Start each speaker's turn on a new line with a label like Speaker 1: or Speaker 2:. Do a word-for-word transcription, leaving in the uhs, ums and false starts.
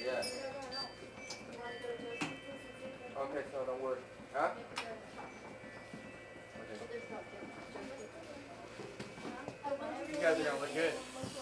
Speaker 1: Yeah. Okay, so don't worry. Huh? Okay. You guys are gonna look good.